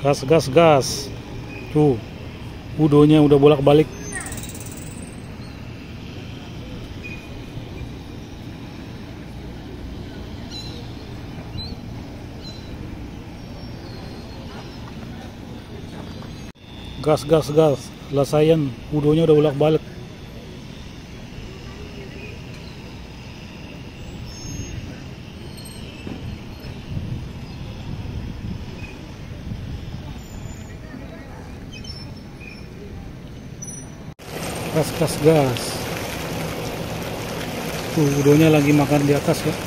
Gas, gas, gas. Tuh, udonya udah bolak-balik. Gas, gas, gas. Lasayan, udonya udah bolak-balik. Gas, gas, gas. Tuh, udonya lagi makan di atas ya.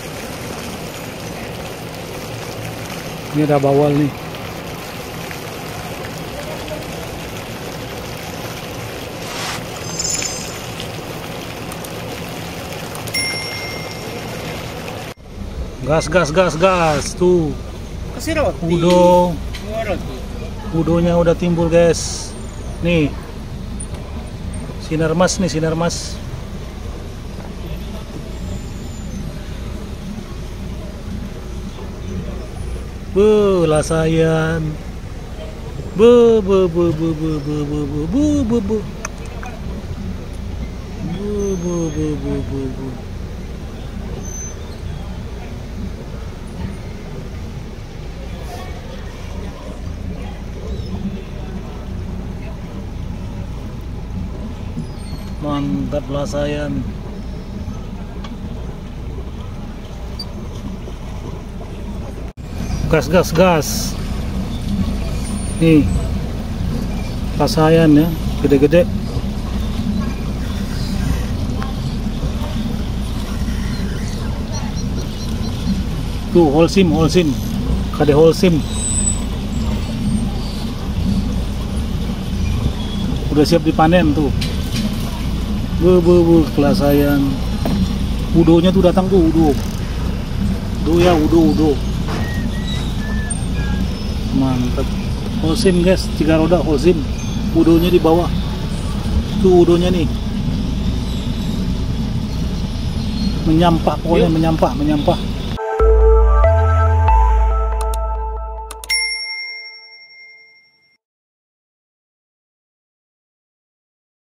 Ini ada bawal nih. Gas, gas, gas, gas. Tuh, udonya udah timbul guys. Nih, sinar mas nih, sinar mas. Lasayan. Mantap lasayan. Gas, gas, gas. Nih, lasayan ya, gede-gede. Tuh, holsim, holsim. Kade holsim. Udah siap dipanen tuh. Kelasayan. Udonya tuh datang tuh, udo. Udo ya, udo. Mantap. Holsim guys, 3 roda holsim. Udonya di bawah. Tuh udonya nih. Menyampah pokoknya, menyampah.